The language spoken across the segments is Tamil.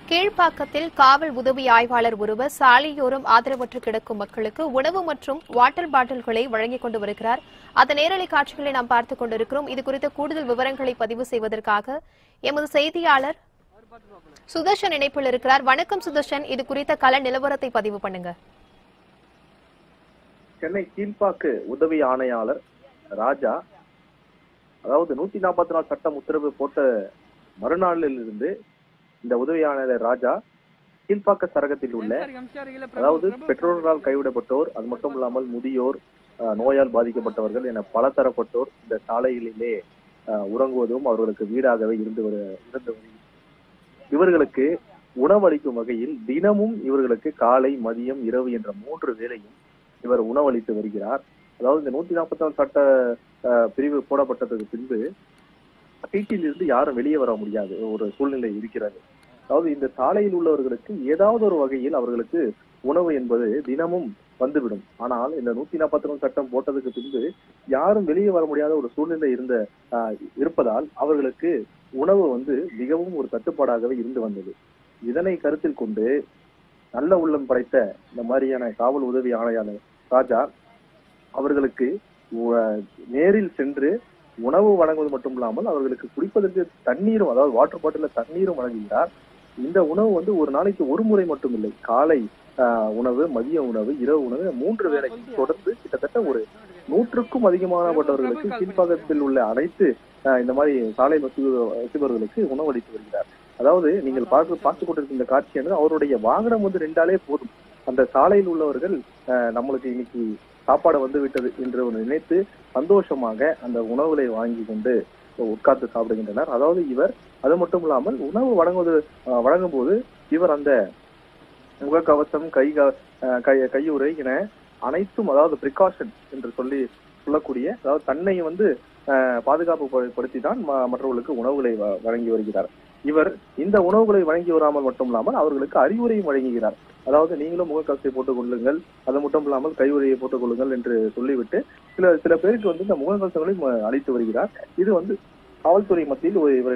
கீழ்ப்பாக்கத்தில் காவல் உதவி ஆய்வாளர் ஒருவர் சாலையோரம் ஆதரவற்று கிடக்கும் மக்களுக்கு உணவு மற்றும் வாட்டர் பாட்டில்களை வழங்கிக் கொண்டு வருகிறார். அந்த நேரலை காட்சிகளை நாம் பார்த்துக் கொண்டிருக்கிறோம். இது குறித்த கூடுதல் விவரங்களை பதிவு செய்வதற்காக எமது செய்தியாளர் சுதர்ஷன் இணைப்பில் இருக்கிறார். வணக்கம் சுதர்ஷன், இது குறித்த கள நிலவரத்தை பதிவு பண்ணுங்க. சென்னை கீழ்ப்பாக்கு உதவி ஆணையாளர் ராஜா, அதாவது 144 சட்டம் உத்தரவு போட்ட மறுநாளில் இருந்து இந்த உதவி ஆணையாளர் ராஜா கீழ்ப்பாக்க சரகத்தில் உள்ள, அதாவது பெற்றோர்களால் கைவிடப்பட்டோர், அது மட்டும் இல்லாமல் முதியோர், நோயால் பாதிக்கப்பட்டவர்கள் என பல தரப்பட்டோர் இந்த சாலைகளிலே உறங்குவதும் அவர்களுக்கு வீடாகவே இருந்து இவர்களுக்கு உணவளிக்கும் வகையில் தினமும் இவர்களுக்கு காலை, மதியம், இரவு என்ற 3 வேளையும் இவர் உணவளித்து வருகிறார். அதாவது இந்த 144 சட்ட பிரிவு போடப்பட்டதுக்கு பின்பு வீட்டில் இருந்து யாரும் வெளியே வர முடியாது ஒரு சூழ்நிலை இருக்கிறது. அதாவது இந்த சாலையில் உள்ளவர்களுக்கு ஏதாவது ஒரு வகையில் அவர்களுக்கு உணவு என்பது தினமும் வந்துவிடும். ஆனால் இந்த 144 சட்டம் போட்டதுக்கு பின்பு யாரும் வெளியே வர முடியாத ஒரு சூழ்நிலை இருப்பதால் அவர்களுக்கு உணவு மிகவும் ஒரு கட்டுப்பாடாகவே இருந்து வந்தது. இதனை கருத்தில் கொண்டு நல்ல உள்ளம் படைத்த இந்த மாதிரியான காவல் உதவி ஆணையாளர் ராஜா அவர்களுக்கு நேரில் சென்று உணவு வழங்குவது மட்டும் இல்லாமல் அவர்களுக்கு குடிப்பதற்கு தண்ணீரும், அதாவது வாட்டர் பாட்டில தண்ணீரும் வழங்குகிறார். இந்த உணவு ஒரு நாளைக்கு ஒரு முறை மட்டும் இல்லை, காலை உணவு, மதிய உணவு, இரவு உணவு 3 வேளைக்கும் தொடர்ந்து கிட்டத்தட்ட ஒரு 100க்கும் அதிகமானவர்களுக்கு கீழ்ப்பாக்கத்தில் உள்ள அனைத்து இந்த மாதிரி சாலை வசிப்பவர்களுக்கு உணவளித்து வருகிறார். அதாவது நீங்கள் பார்த்து கொண்டிருக்கும் இந்த காட்சியானது அவருடைய வாகனம் 2 போதும், அந்த சாலையில் உள்ளவர்கள் நம்மளுக்கு இன்னைக்கு சாப்பாடு விட்டது என்று நினைத்து சந்தோஷமாக அந்த உணவுகளை வாங்கி கொண்டு உட்கார்ந்து சாப்பிடுகின்றனர். அதாவது இவர் அது மட்டும் இல்லாமல் உணவு வழங்கும் போது இவர் அந்த முகக்கவசம், கையுறை என அனைத்தும், அதாவது பிரிகாஷன் என்று சொல்லக்கூடிய, அதாவது தன்னை பாதுகாப்பு படுத்தி தான் மற்றவர்களுக்கு உணவுகளை வழங்கி வருகிறார். இவர் இந்த உணவுகளை வழங்கி வராமல் மட்டும் இல்லாமல் அவர்களுக்கு அறிவுரையும் வழங்குகிறார். அதாவது நீங்களும் முகக்கவசத்தை போட்டுக் கொள்ளுங்கள், அது மட்டும் இல்லாமல் கையுறையை போட்டுக் கொள்ளுங்கள் என்று சொல்லிவிட்டு சில பேருக்கு இந்த முகக்கவசங்களையும் அளித்து வருகிறார். இது காவல்துறை மத்தியில் இவரை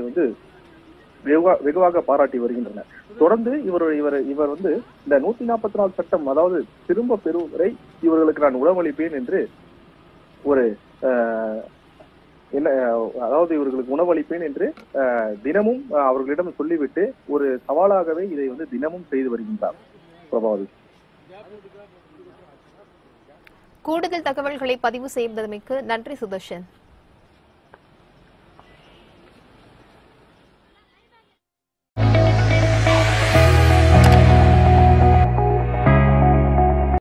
வெகுவாக பாராட்டி வருகின்றனர். தொடர்ந்து இவர் இந்த 144 சட்டம், அதாவது திரும்ப பெறும் வரை இவர்களுக்கு நான் உணவளிப்பேன் என்று அதாவது இவர்களுக்கு உணவளிப்பேன் என்று தினமும் அவர்களிடம் சொல்லிவிட்டு ஒரு சவாலாகவே இதை தினமும் செய்து வருகின்றார். பிரபாவதி, கூடுதல் தகவல்களை பதிவு செய்தமைக்கு நன்றி சுதர்ஷன்.